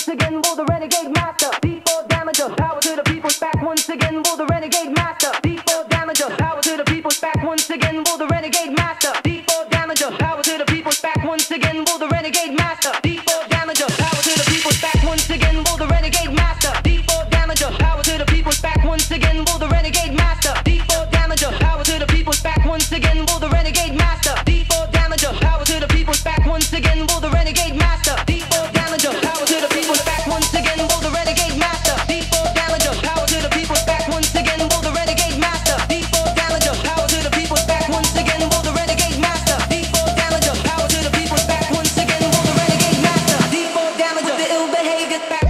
again, will the renegade master. D4 damager, power to the people's back once again, will the renegade master. D4 damager, power to the people's back once again, will the renegade master. D4 damager, power to the people's back once again, will the renegade master. D4 damager, power to the people's back once again, will the renegade master. D4 damager, power to the people's back once again, will the renegade master. D4 damager, power to the people's back once again, will the renegade master. D4 damager, power to the people's back once again, will the renegade master. D4 damager, power to the people's back once again, will the renegade master. D4 damager, power to the people's back once again, will the renegade master. D4 damager, power to the people's back once again, will the renegade master. D4 damager, power to the people's back once again, will the renegade master. D4 damager, the ill behavior back.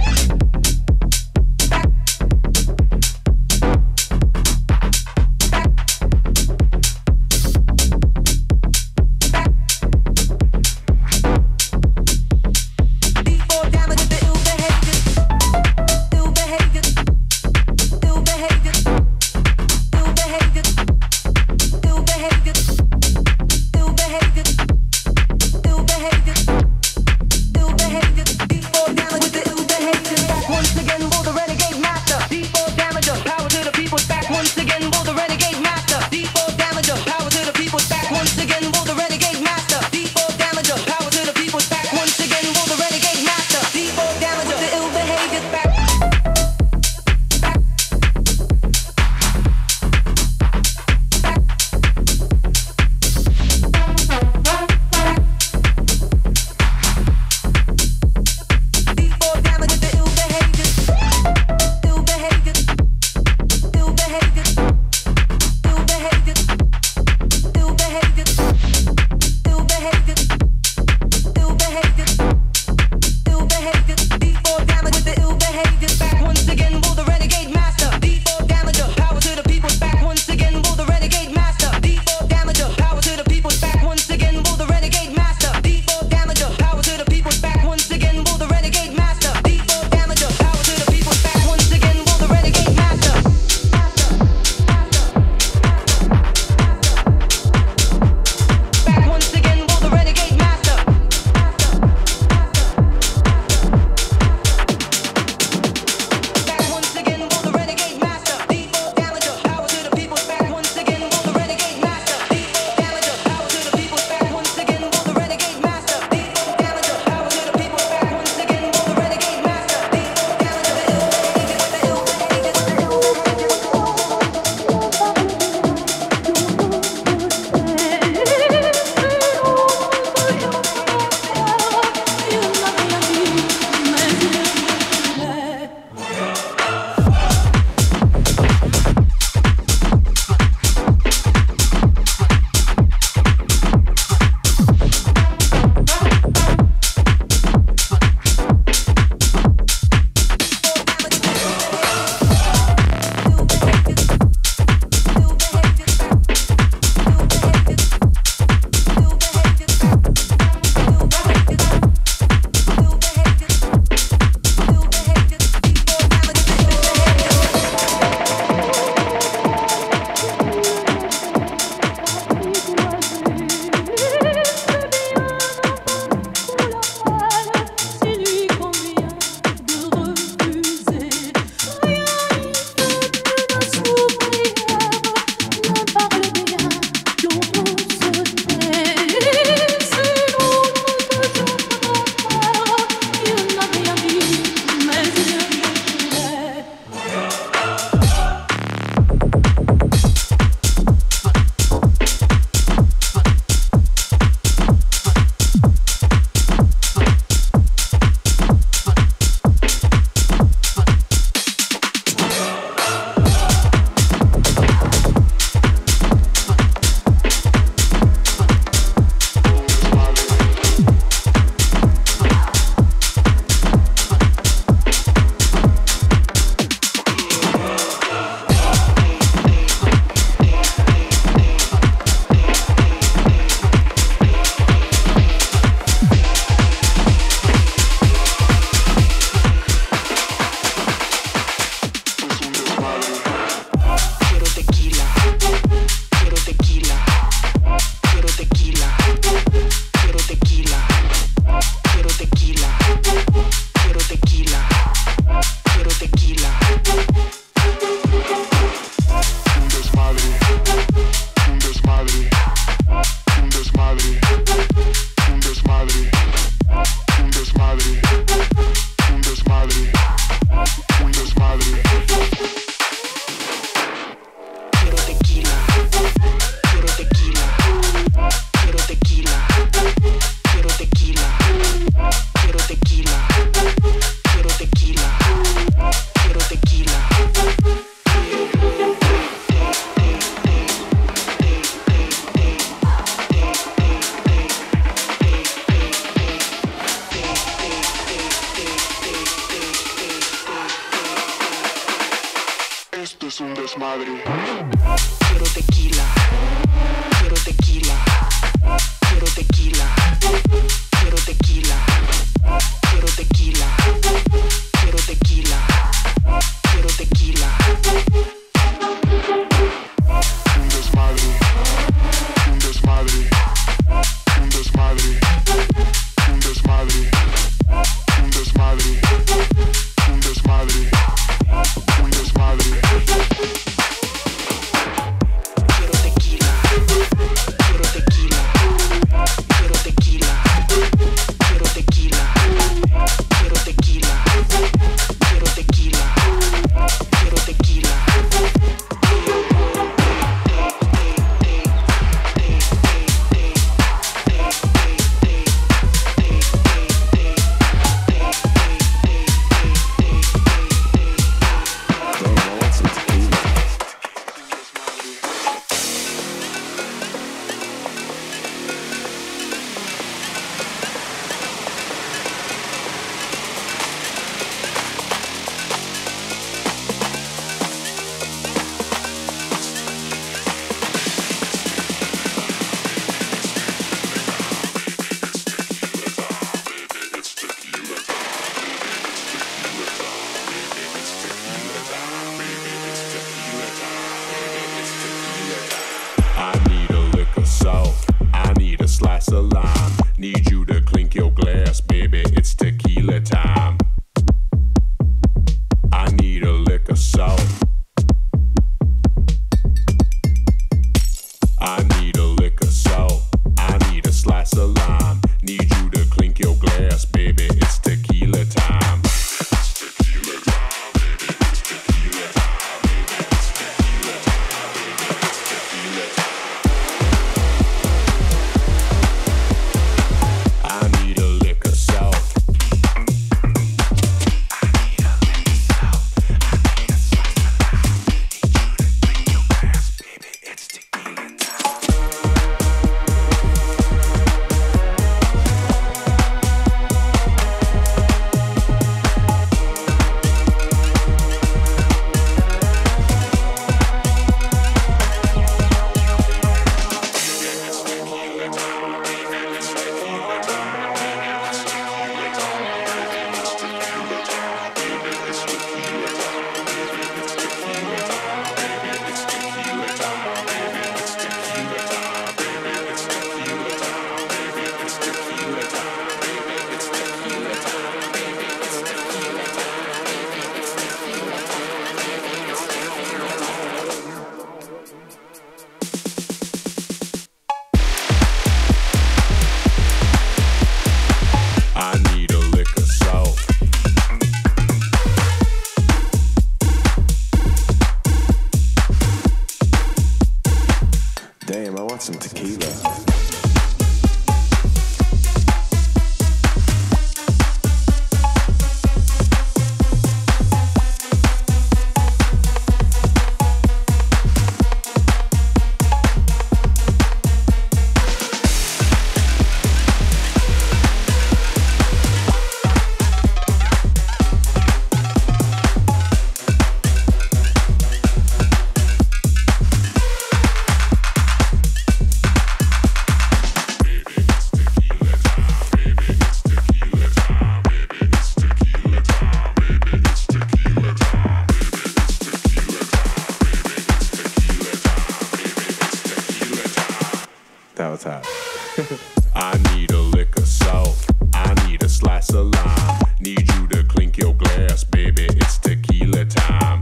un desmadre. Quiero tequila, quiero tequila, quiero tequila, quiero tequila, quiero tequila, quiero tequila, quiero tequila. Un desmadre, un desmadre, un desmadre, un desmadre, un desmadre, un desmadre, un desmadre. Quiero tequila, quiero tequila, quiero tequila, quiero tequila, quiero tequila, quiero tequila, quiero tequila. Slice of lime. Need you to clink your glass, baby. It's tequila time. I need a lick of salt. I need a lick of salt. I need a slice of lime. Need you to clink your glass, baby. It's tequila time. Damn, I want some tequila. That was hot. I need a lick of salt. I need a slice of lime. Need you to clink your glass, baby. It's tequila time.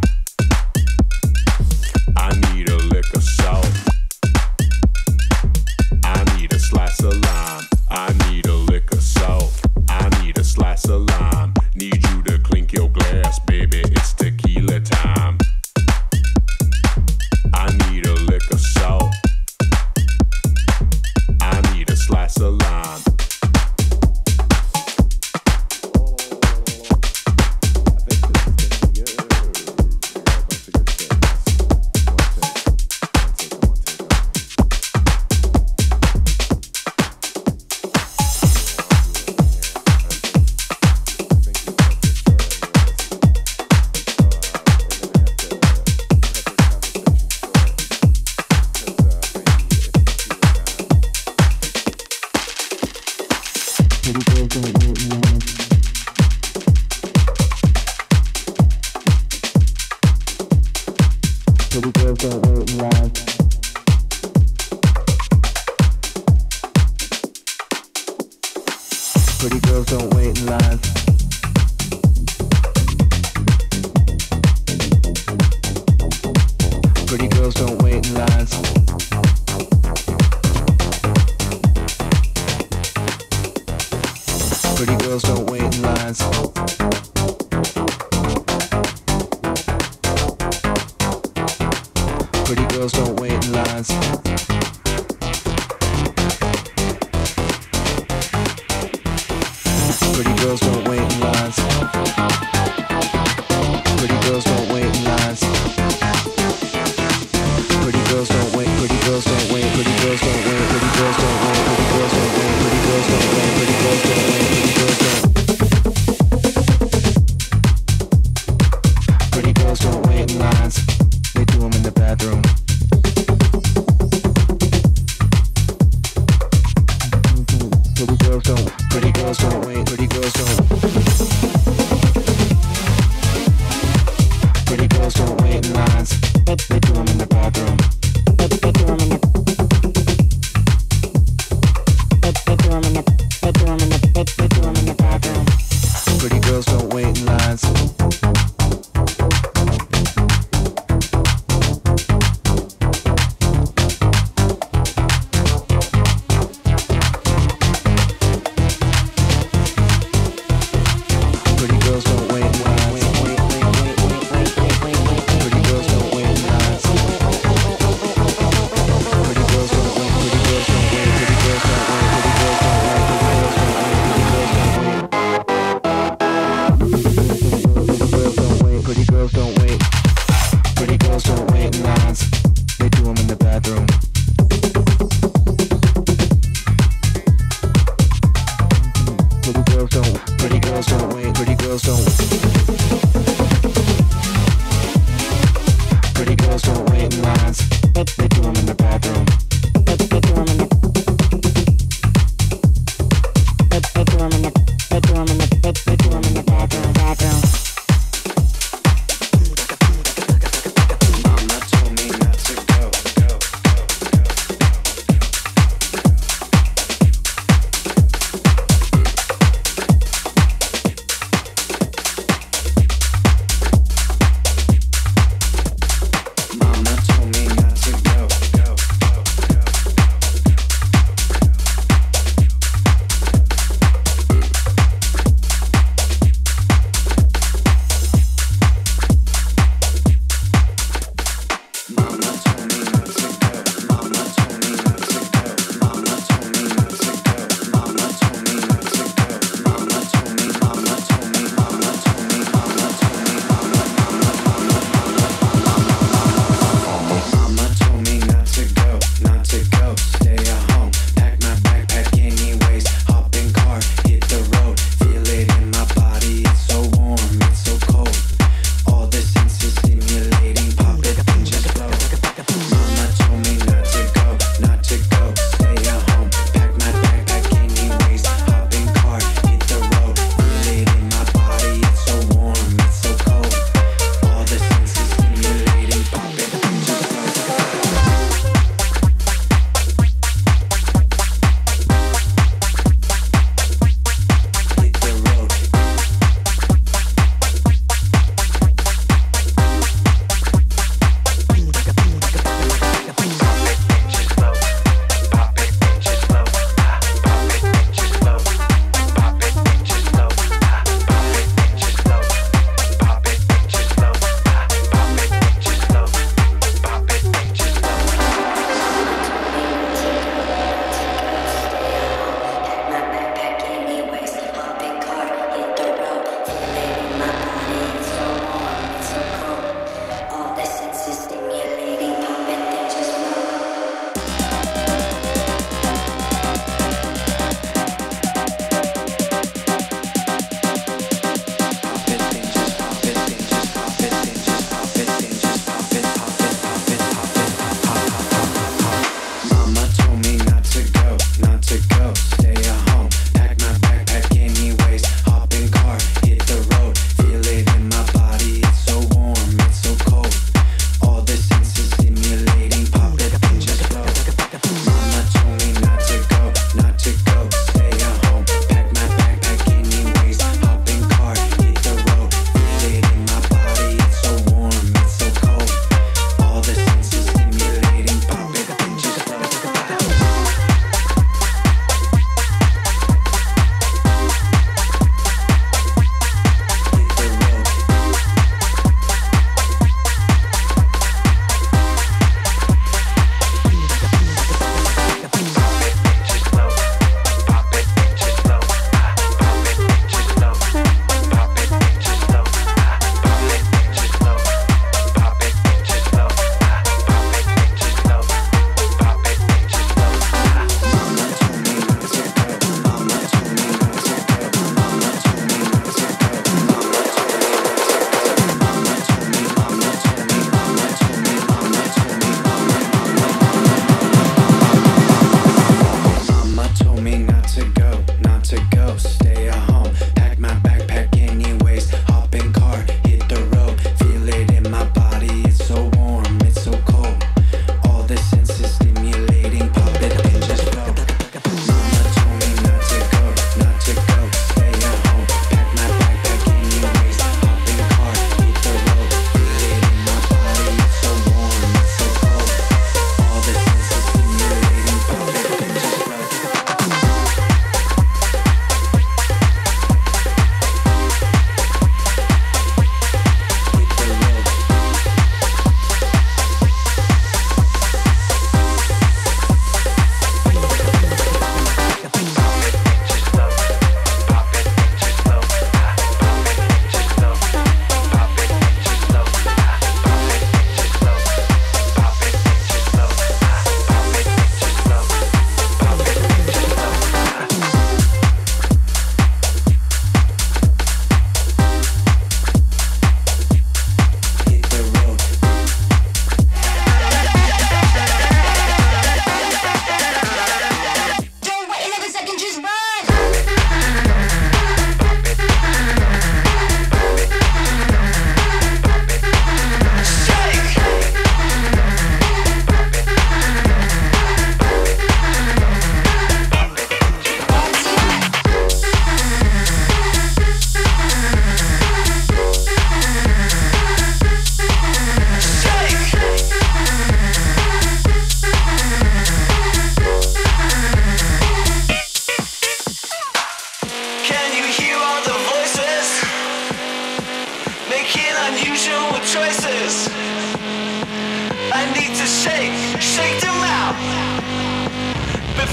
I need a lick of salt. I need a slice of lime. I need a lick of salt. I need a slice of lime. Need you to clink your glass, baby. It's tequila time. I need a lick of salt. I need a slice of lime. Pretty girls don't wait, pretty girls don't wait, pretty girls don't wait, pretty girls don't wait, pretty girls don't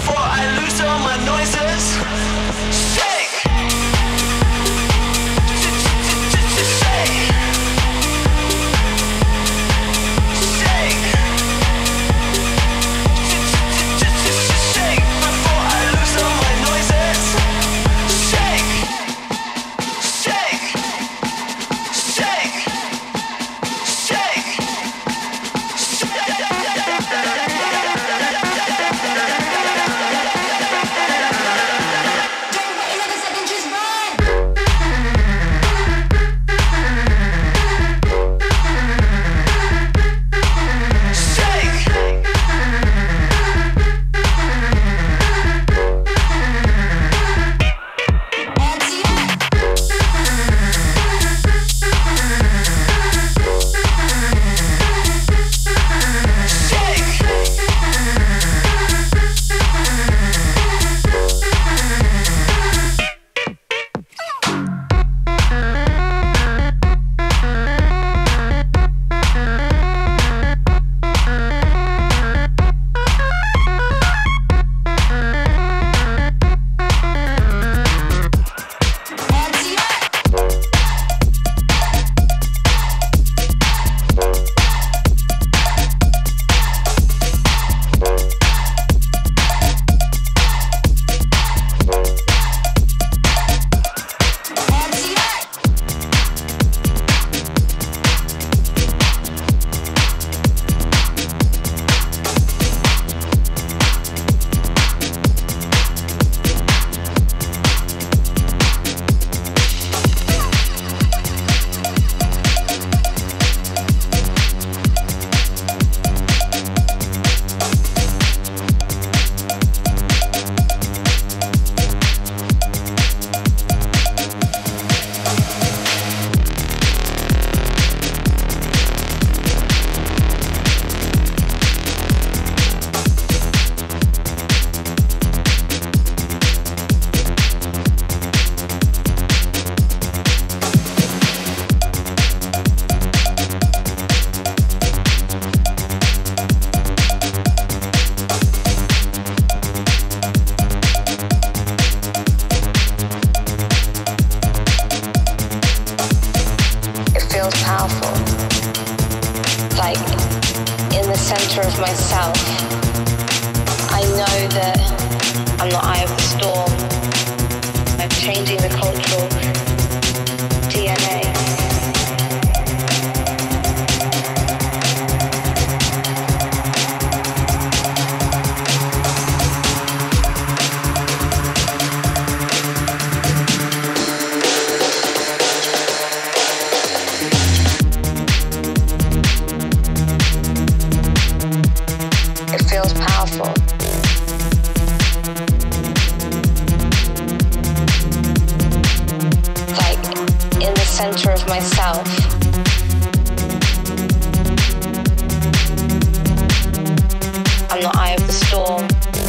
center of myself. I know that I'm the eye of the storm. I'm changing the cultural DNA. Feels powerful. Like in the center of myself. I'm the eye of the storm.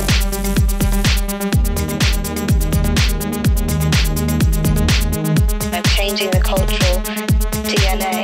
I'm changing the cultural DNA.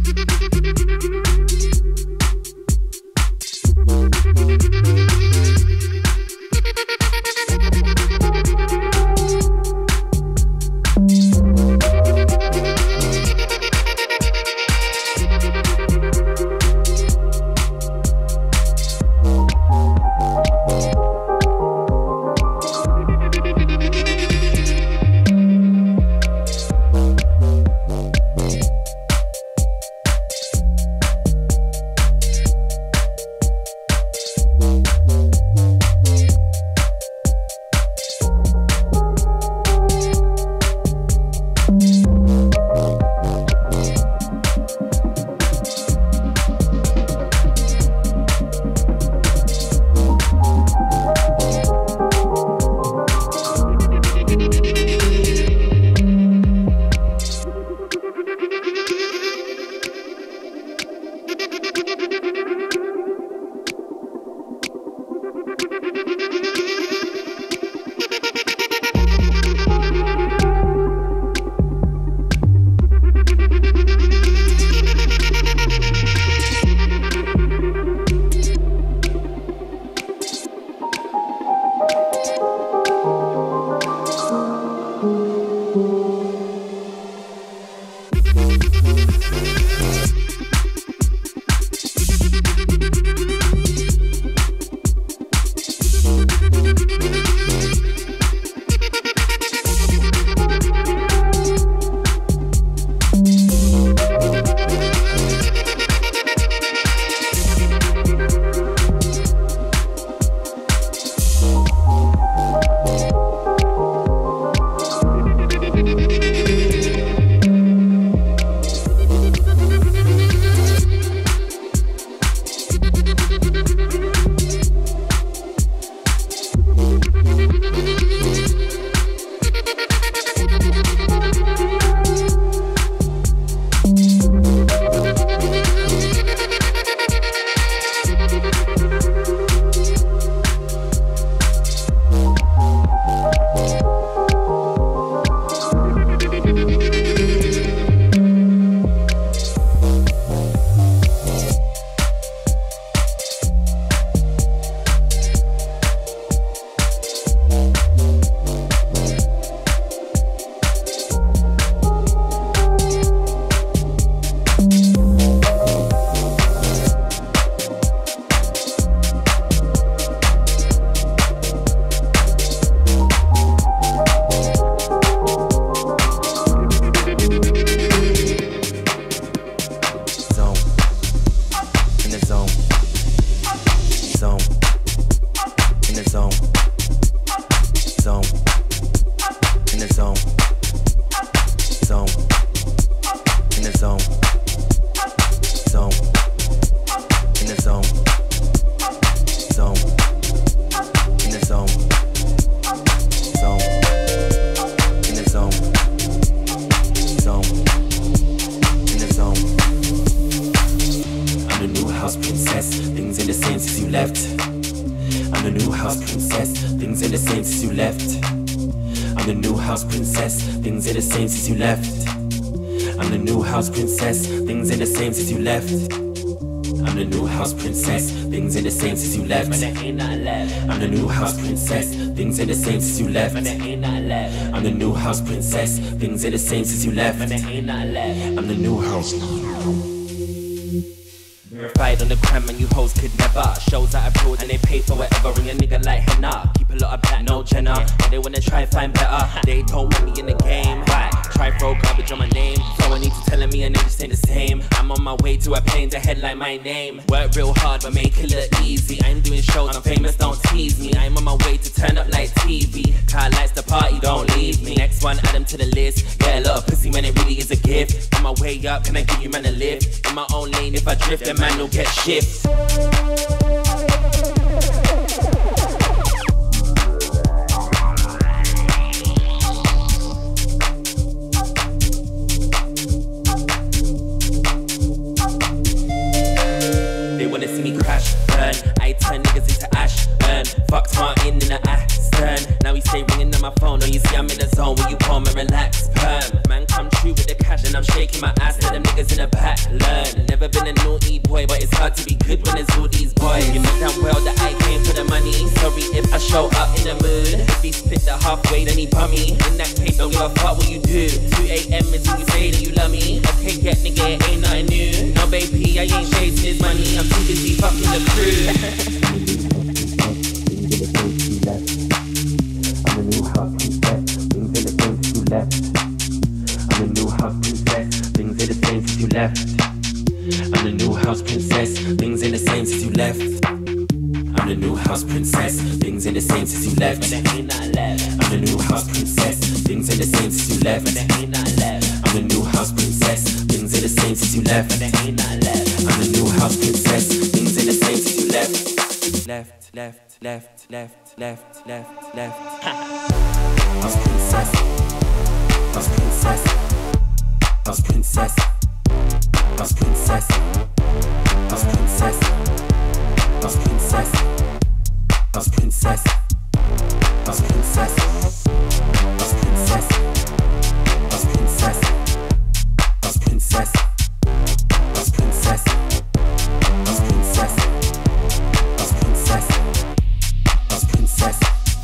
I'm the new house princess. Things are the same since you left. I'm the new house. Verified on the gram and you hoes could never. Shows out abroad and they pay for whatever. Ring a nigga like henna. Keep a lot of black, no Jenna. But they wanna try find better. They don't want me in the game. Right. Try throw garbage on my name. So I need to telling me and they just ain't the same. I'm on my way to a plane to headline my name. Work real hard but make it look easy. I'm doing shows, I'm famous, don't tease me. I'm on my way to turn up like TV. Car lights the party, don't leave me. Next one, add them to the list. Get a lot of pussy when it really is a gift. On my way up, can I give you man a lift? In my own lane, if I drift, then man will get shift. They wanna see me crash, burn. I turn niggas into ash, burn. Fucked Martin in the Aston. Now he stay ringing on my phone. Oh, you see I'm in the zone when you call me relax, perm. Man come true with the cash and I'm shaking my ass to them niggas in the back. learn. Never been a naughty boy, but it's hard to be good when there's all these boys. You know damn well that I came for the money. Sorry if I show up in the mood. If he split the halfway, then he bummy. In that case, don't give a fuck what you do. 2 a.m. is when you say that you love me. Okay, get nigga, it ain't nothing new. No baby, I ain't chasing his money. I'm too busy fucking the crew. I'm a new house princess, things are the same since you left. I'm a new house princess, things are the same since you left. I'm the new house princess, things ain't the same since you left. I'm the new house princess, things ain't the same since you left. I'm the new house princess, things ain't the same since you left. I'm the new house princess, things ain't the same since you left. I'm the new house princess, things ain't the same since you left. Left. House princess, house princess, house princess, house princess, house princess, house princess, house princess, house princess, house princess, house princess, house princess, house princess, house princess, house princess, house princess.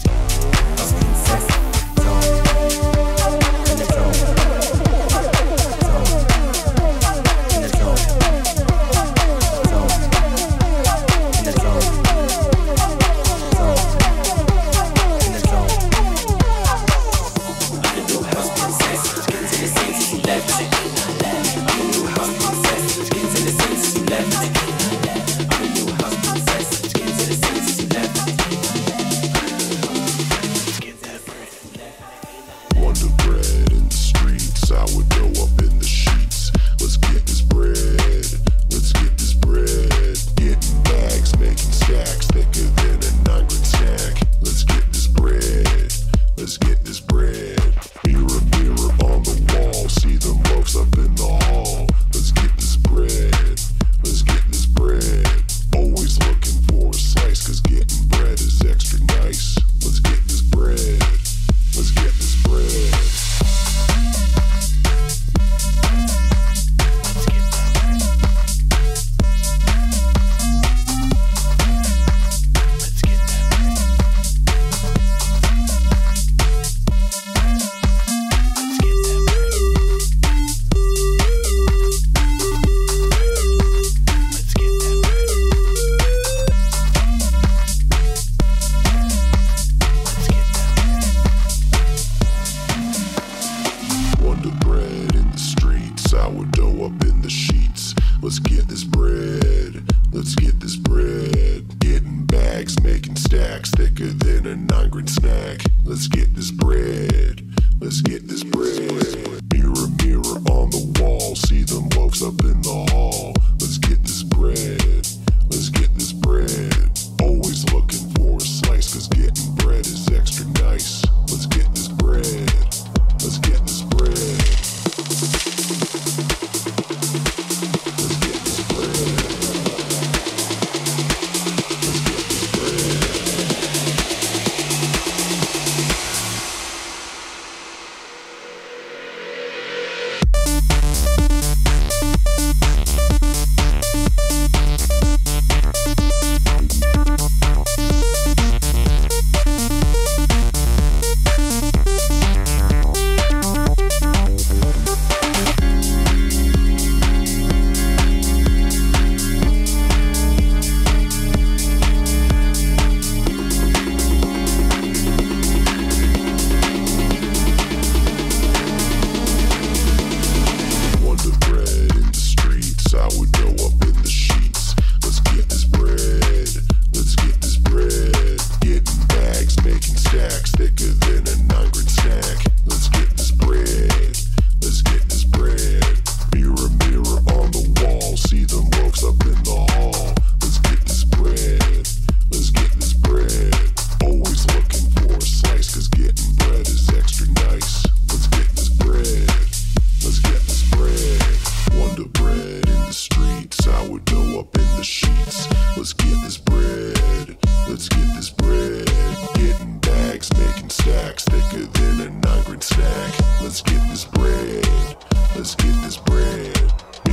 Thicker than a 9-grain stack. Let's get this bread. Let's get this bread.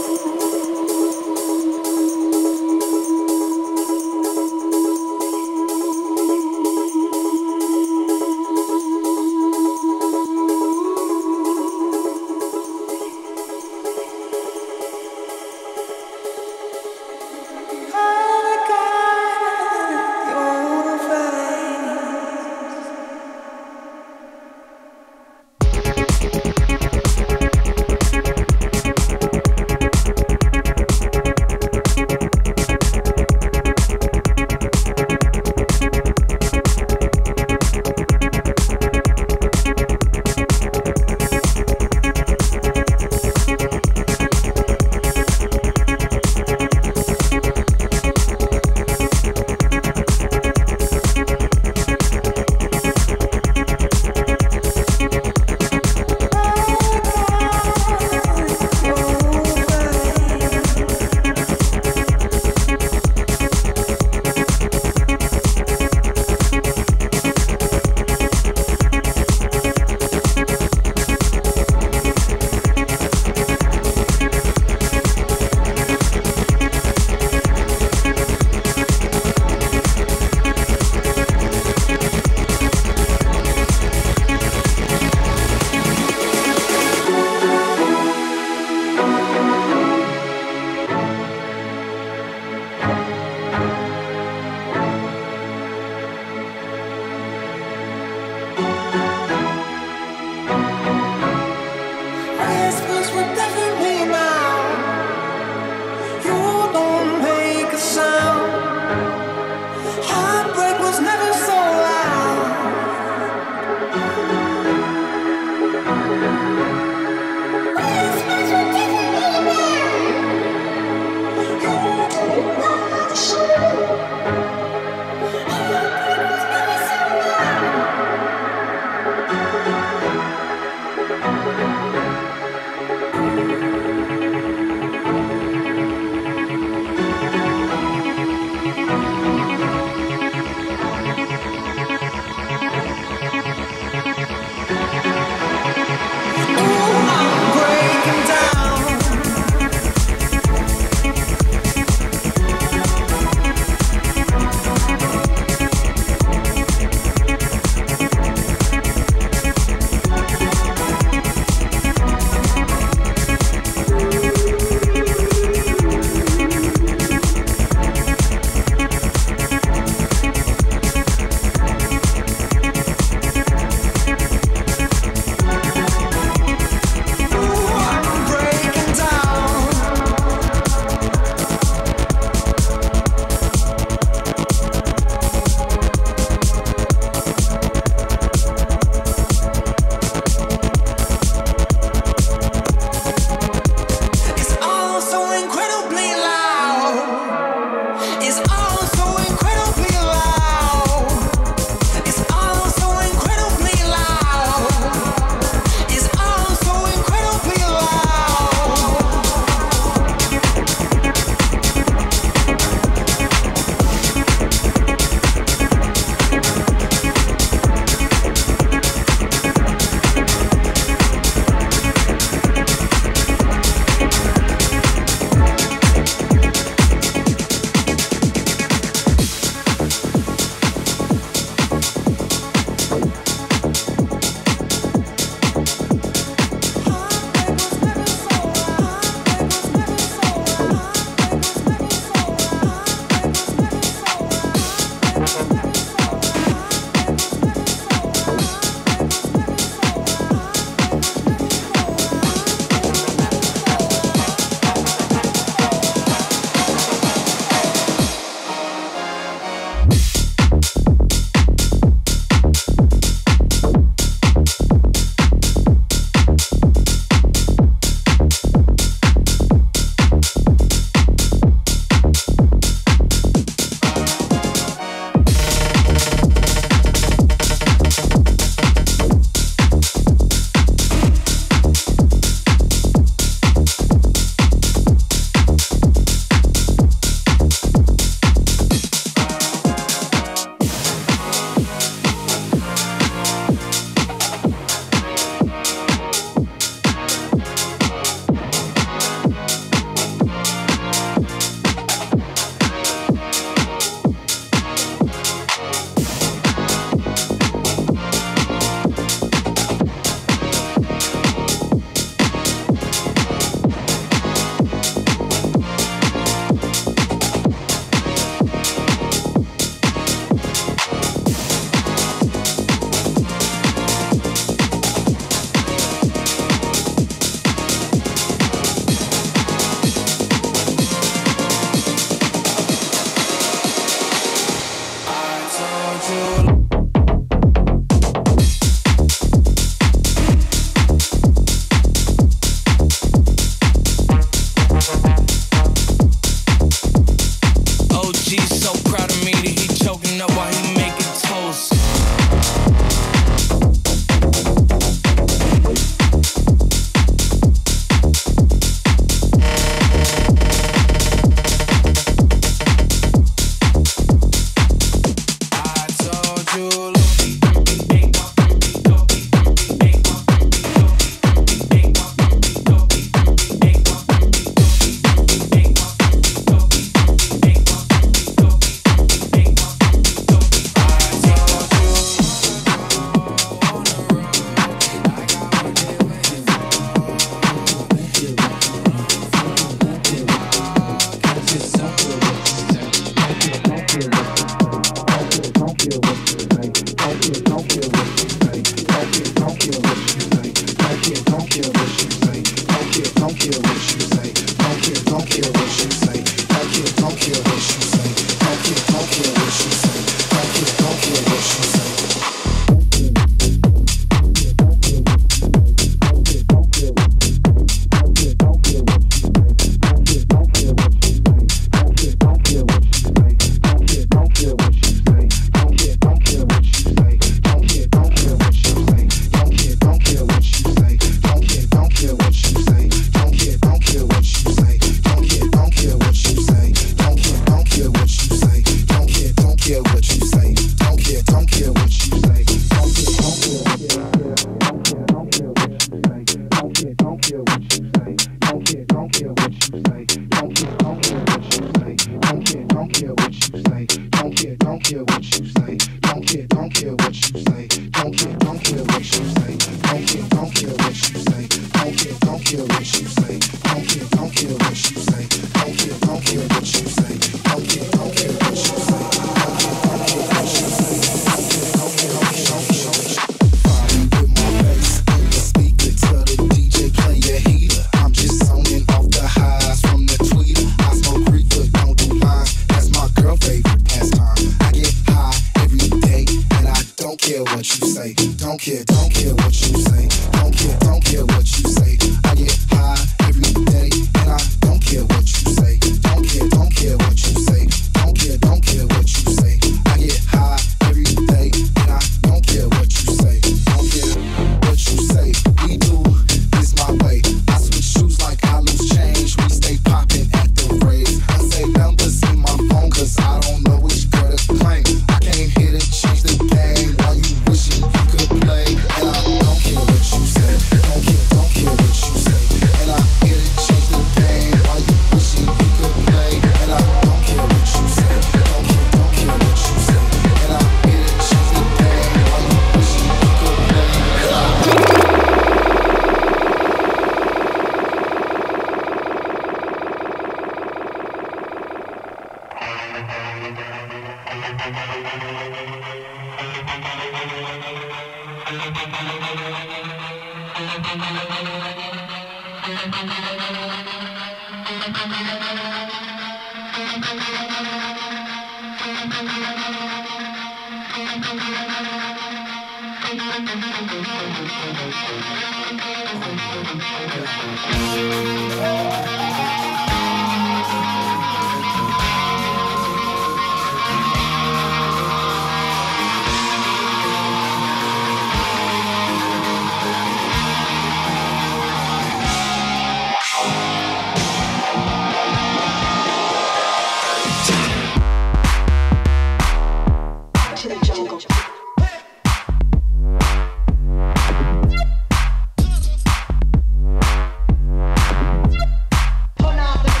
Turn off the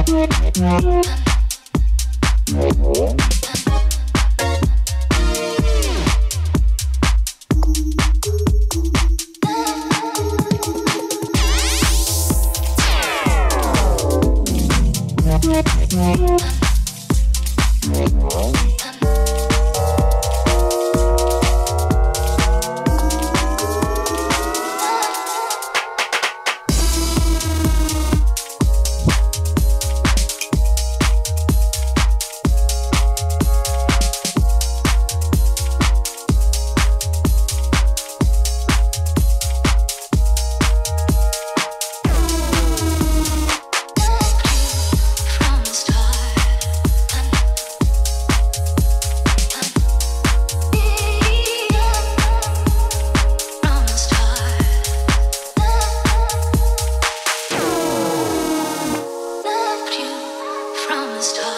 From the start.